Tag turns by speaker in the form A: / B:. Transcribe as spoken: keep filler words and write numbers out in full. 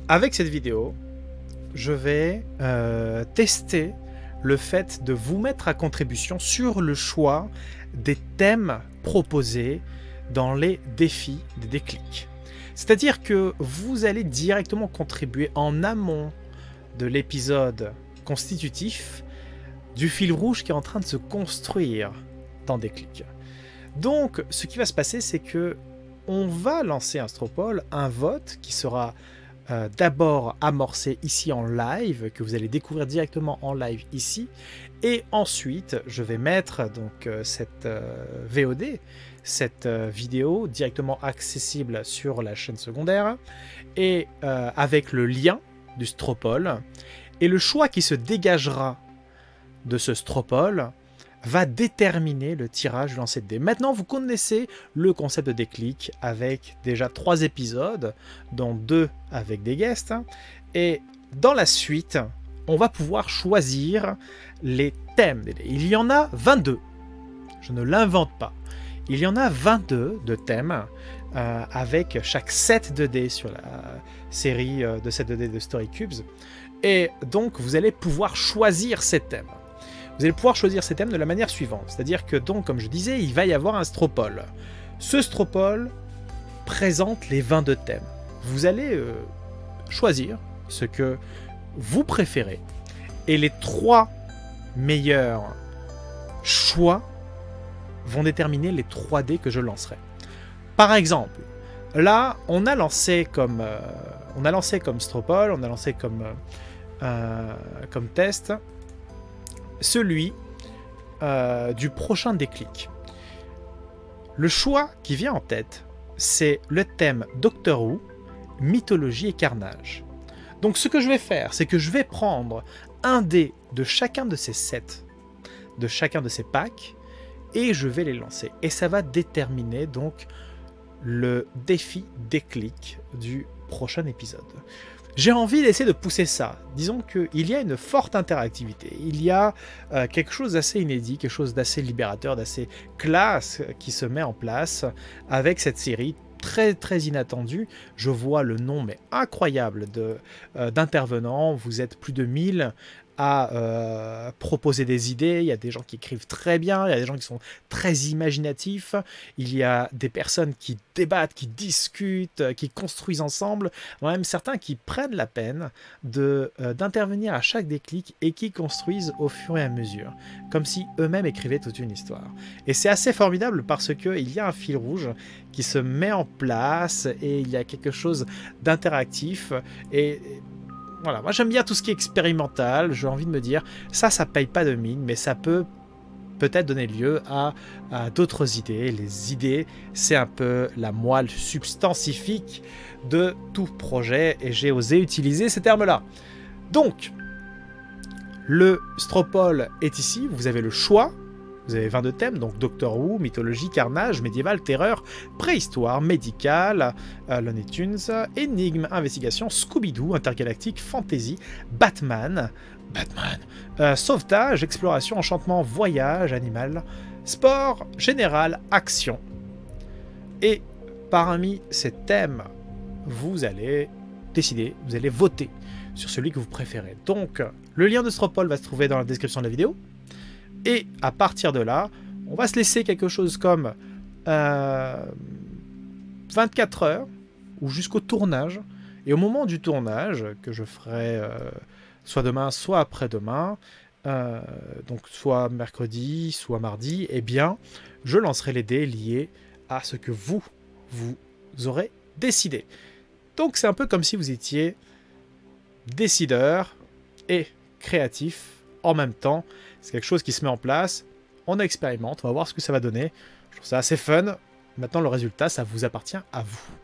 A: avec cette vidéo, je vais euh, tester le fait de vous mettre à contribution sur le choix des thèmes proposés dans les défis des déclics. C'est-à-dire que vous allez directement contribuer en amont de l'épisode constitutif du fil rouge qui est en train de se construire dans Déclic. Donc, ce qui va se passer, c'est que on va lancer un Stropole, un vote qui sera euh, d'abord amorcé ici en live, que vous allez découvrir directement en live ici, et ensuite je vais mettre donc euh, cette euh, V O D, cette euh, vidéo directement accessible sur la chaîne secondaire, et euh, avec le lien du Stropole, et le choix qui se dégagera de ce Stropole va déterminer le tirage du lancer de dés. Maintenant, vous connaissez le concept de Déclic avec déjà trois épisodes, dont deux avec des guests. Et dans la suite, on va pouvoir choisir les thèmes des dés. Il y en a vingt-deux. Je ne l'invente pas. Il y en a vingt-deux de thèmes euh, avec chaque set de dés sur la série euh, de sets de dés de Story Cubes. Et donc, vous allez pouvoir choisir ces thèmes. Vous allez pouvoir choisir ces thèmes de la manière suivante. C'est-à-dire que, donc, comme je disais, il va y avoir un Stropole. Ce Stropole présente les vingt-deux thèmes. Vous allez euh, choisir ce que vous préférez. Et les trois meilleurs choix vont déterminer les trois dés que je lancerai. Par exemple, là, on a lancé comme, euh, on a lancé comme Stropole, on a lancé comme, euh, euh, comme test celui euh, du prochain déclic. Le choix qui vient en tête, c'est le thème Doctor Who, mythologie et carnage. Donc ce que je vais faire, c'est que je vais prendre un dé de chacun de ces sets, de chacun de ces packs, et je vais les lancer. Et ça va déterminer donc le défi déclic du prochain épisode. J'ai envie d'essayer de pousser ça. Disons qu'il y a une forte interactivité. Il y a euh, quelque chose d'assez inédit, quelque chose d'assez libérateur, d'assez classe qui se met en place avec cette série très très inattendue. Je vois le nombre incroyable de, euh, d'intervenants. Vous êtes plus de mille à euh, proposer des idées. Il y a des gens qui écrivent très bien, il y a des gens qui sont très imaginatifs, il y a des personnes qui débattent, qui discutent, qui construisent ensemble, même certains qui prennent la peine de, euh, d'intervenir à chaque déclic et qui construisent au fur et à mesure, comme si eux-mêmes écrivaient toute une histoire. Et c'est assez formidable parce qu'il y a un fil rouge qui se met en place et il y a quelque chose d'interactif et voilà, moi j'aime bien tout ce qui est expérimental, j'ai envie de me dire, ça, ça paye pas de mine, mais ça peut peut-être donner lieu à, à d'autres idées. Les idées, c'est un peu la moelle substantifique de tout projet, et j'ai osé utiliser ces termes-là. Donc, le Stropole est ici, vous avez le choix. Vous avez vingt-deux thèmes, donc Doctor Who, mythologie, carnage, médiéval, terreur, préhistoire, médical, euh, Looney Tunes, énigme, investigation, Scooby-Doo, intergalactique, fantasy, Batman, Batman, euh, sauvetage, exploration, enchantement, voyage, animal, sport, général, action. Et parmi ces thèmes, vous allez décider, vous allez voter sur celui que vous préférez. Donc, le lien de Stropole va se trouver dans la description de la vidéo. Et à partir de là, on va se laisser quelque chose comme euh, vingt-quatre heures ou jusqu'au tournage. Et au moment du tournage, que je ferai euh, soit demain, soit après-demain, euh, donc soit mercredi, soit mardi, eh bien, je lancerai les dés liés à ce que vous, vous aurez décidé. Donc c'est un peu comme si vous étiez décideur et créatif en même temps. C'est quelque chose qui se met en place, on expérimente, on va voir ce que ça va donner. Je trouve ça assez fun. Maintenant, le résultat, ça vous appartient à vous.